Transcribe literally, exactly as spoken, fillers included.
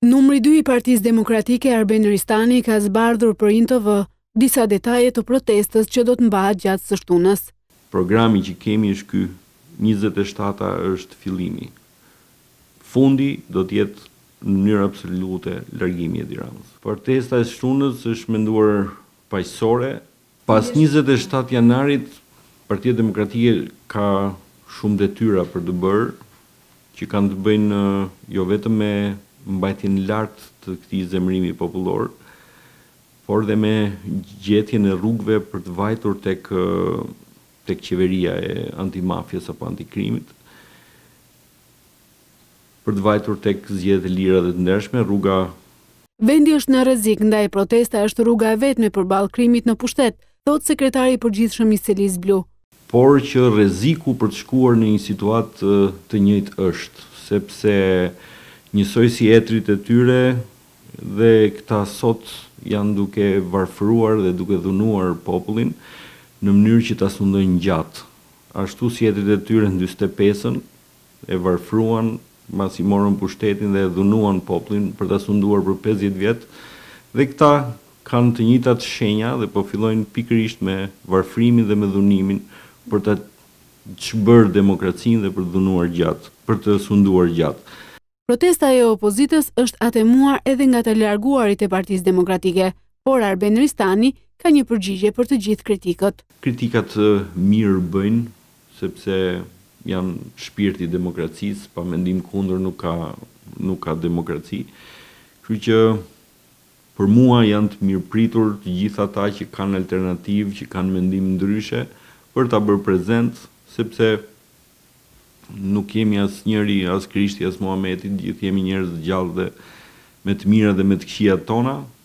Numri dy i Partisë Demokratike Arben Ristani ka zbardhur për I N T V disa detaje të protestës që do të mbahet gjatë së shtunës. Programi që kemi është ky, njëzet e shtat është fillimi. Fundi do të jetë në mënyrë absolute largimi i Edi Ramës. Protesta e shtunës është menduar paqësore. Pas njëzet e shtat janarit, Partia Demokratike ka shumë detyra për të bërë, që kanë të bëjnë jo vetëm me mbajtjen lartë të këtij zemrimi popullor, por dhe me gjetjen e rrugëve për të vajtur tek tek qeveria e antimafjes apo antikrimit, për të vajtur tek zgjedhjet e lira dhe të ndershme, rruga. Vendi është në rrezik, ndaj protesta është rruga e vetme përballë krimit në pushtet, thot sekretari I përgjithshëm I Selis Blu. Por që rreziku për të shkuar në një situatë të njëjtë është, sepse njësoj si etrit e tyre dhe këta sot janë duke varfëruar dhe duke dhunuar popullin në mënyrë që ta sundojnë gjatë. Ashtu si etrit e tyre në njëzet e pesën e varfëruan, mbasi morën pushtetin dhe dhunuan popullin për ta sunduar për pesëdhjetë vjet, dhe këta kanë të njëjtat shenja dhe po fillojnë pikërisht me varfërimin dhe me dhunimin për ta çbërë demokracinë dhe për të dhunuar gjatë, për të sunduar gjatë. Protesta e opozitës është atemuar edhe nga të larguarit e Partisë Demokratike, por Arben Ristani ka një përgjigje për të gjithë kritikët. Kritikat mirë bëjnë, sepse janë shpirti I demokracisë, pa mendim kundër nuk ka nuk ka demokraci. Kështu që për mua janë të mirëpritur të gjithë ata që kanë alternativë, që kanë mendim ndryshe, për ta bërë prezent, sepse nuk jemi as njëri, as Krishti, as Muhameti, gjithë jemi njerëz të gjallë dhe me të mira dhe me të këqijat tona,